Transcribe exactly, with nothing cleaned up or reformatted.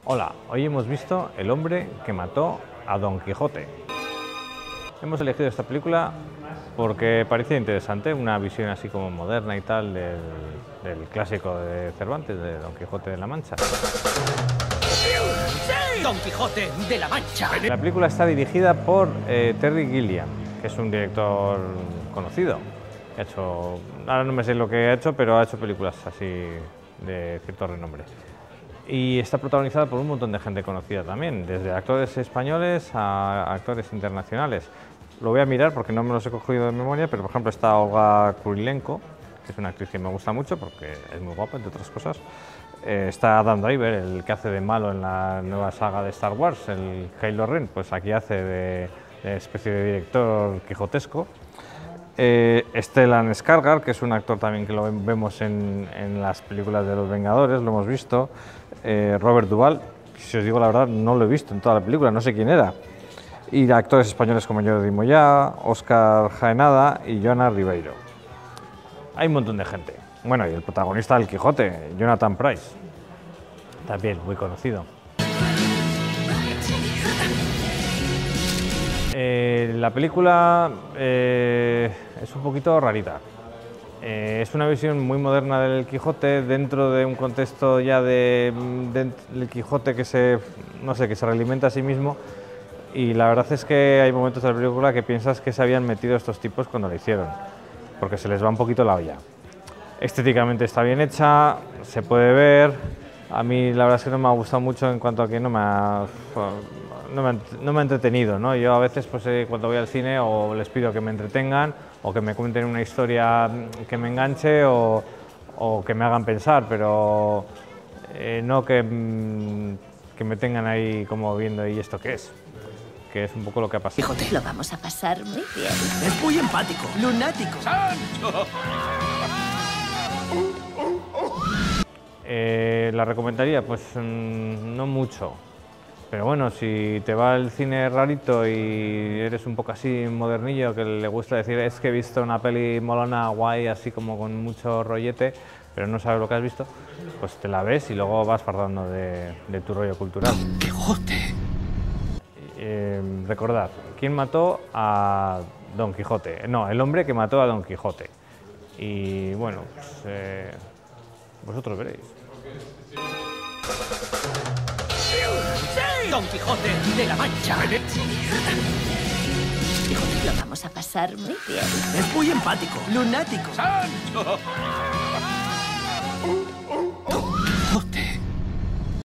Hola, hoy hemos visto El hombre que mató a Don Quijote. Hemos elegido esta película porque parecía interesante, una visión así como moderna y tal del, del clásico de Cervantes, de Don Quijote de la Mancha. ¡Sí! ¡Don Quijote de la Mancha! La película está dirigida por eh, Terry Gilliam, que es un director conocido. Ha hecho, ahora no me sé lo que ha hecho, pero ha hecho películas así de cierto renombre. Y está protagonizada por un montón de gente conocida también, desde actores españoles a actores internacionales. Lo voy a mirar porque no me los he cogido de memoria, pero por ejemplo está Olga Kurylenko, que es una actriz que me gusta mucho porque es muy guapa, entre otras cosas. Eh, está Adam Driver, el que hace de malo en la nueva saga de Star Wars, el Kylo Ren, pues aquí hace de, de especie de director quijotesco. Eh, Stellan Skarsgård, que es un actor también que lo vemos en, en las películas de los Vengadores, lo hemos visto. Eh, Robert Duvall, si os digo la verdad, no lo he visto en toda la película, no sé quién era. Y actores españoles como Jordi Moyá, Óscar Jaenada y Joana Ribeiro. Hay un montón de gente. Bueno, y el protagonista del Quijote, Jonathan Pryce, también muy conocido. Eh, la película eh, es un poquito rarita. Eh, es una visión muy moderna del Quijote dentro de un contexto ya de, de, del Quijote que se, no sé, que se realimenta a sí mismo, y la verdad es que hay momentos de la película que piensas que se habían metido estos tipos cuando la hicieron, porque se les va un poquito la olla. Estéticamente está bien hecha, se puede ver. A mí la verdad es que no me ha gustado mucho en cuanto a que no me ha, no me ha, no me ha entretenido, ¿no? Yo a veces pues, eh, cuando voy al cine o les pido que me entretengan o que me cuenten una historia que me enganche o, o que me hagan pensar, pero eh, no que, que me tengan ahí como viendo ¿y esto qué es? Que es un poco lo que ha pasado. Quijote, lo vamos a pasar muy bien. Es muy empático, lunático. ¡Sancho! Eh, ¿La recomendaría? Pues mmm, no mucho, pero bueno, si te va el cine rarito y eres un poco así modernillo, que le gusta decir es que he visto una peli molona, guay, así como con mucho rollete, pero no sabes lo que has visto, pues te la ves y luego vas fardando de, de tu rollo cultural. ¡Don Quijote! Eh, recordad, ¿quién mató a Don Quijote? No, el hombre que mató a Don Quijote. Y bueno, pues, eh, vosotros veréis. ¡Sí! ¡Don Quijote de la Mancha! Quijote, lo vamos a pasar muy bien. Es muy empático, lunático. ¡Sancho!